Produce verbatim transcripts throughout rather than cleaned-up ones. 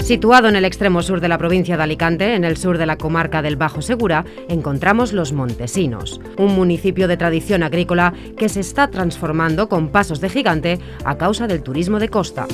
Situado en el extremo sur de la provincia de Alicante, en el sur de la comarca del Bajo Segura, encontramos Los Montesinos, un municipio de tradición agrícola que se está transformando con pasos de gigante a causa del turismo de costa.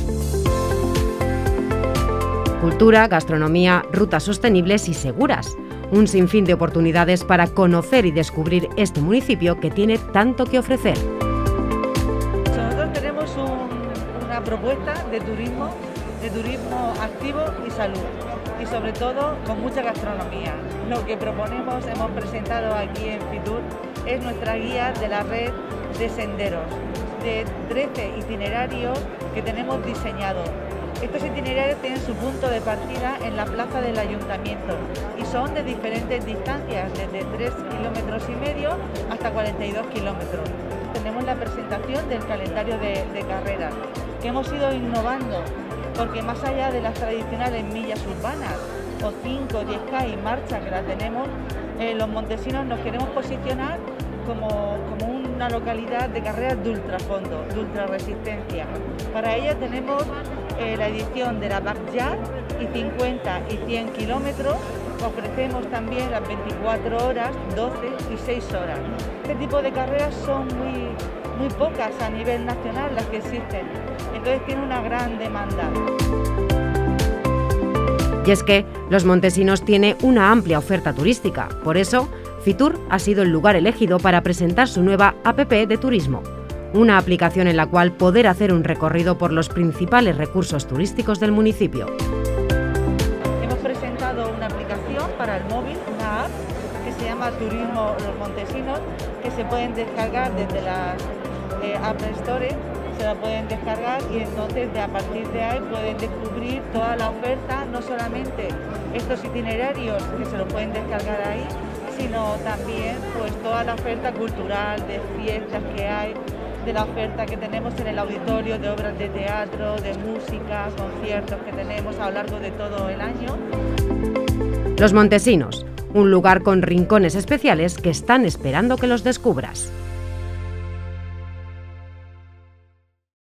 Cultura, gastronomía, rutas sostenibles y seguras. Un sinfín de oportunidades para conocer y descubrir este municipio que tiene tanto que ofrecer. Nosotros tenemos un, una propuesta de turismo, de turismo activo y salud, y sobre todo con mucha gastronomía. Lo que proponemos, hemos presentado aquí en Fitur, es nuestra guía de la red de senderos, de trece itinerarios que tenemos diseñados. Estos itinerarios tienen su punto de partida en la plaza del Ayuntamiento y son de diferentes distancias, desde tres kilómetros y medio hasta cuarenta y dos kilómetros. Tenemos la presentación del calendario de, de carreras, que hemos ido innovando, porque más allá de las tradicionales millas urbanas, o cinco, diez K y marcha que la tenemos, eh, Los Montesinos nos queremos posicionar como, como una localidad de carreras de ultrafondo, de ultrarresistencia. Para ello tenemos eh, la edición de la Backyard y cincuenta y cien kilómetros. Ofrecemos también las veinticuatro horas, doce y seis horas. Este tipo de carreras son muy, muy pocas a nivel nacional las que existen, entonces tiene una gran demanda. Y es que Los Montesinos tiene una amplia oferta turística, por eso Fitur ha sido el lugar elegido para presentar su nueva app de turismo, una aplicación en la cual poder hacer un recorrido por los principales recursos turísticos del municipio. Hemos presentado una aplicación para el móvil, una app que se llama Turismo Los Montesinos, que se pueden descargar desde las eh, App Store, se la pueden descargar y entonces de, a partir de ahí pueden descubrir toda la oferta, no solamente estos itinerarios que se lo pueden descargar ahí, sino también pues toda la oferta cultural, de fiestas que hay, de la oferta que tenemos en el auditorio, de obras de teatro, de música, conciertos que tenemos a lo largo de todo el año. Los Montesinos, un lugar con rincones especiales que están esperando que los descubras.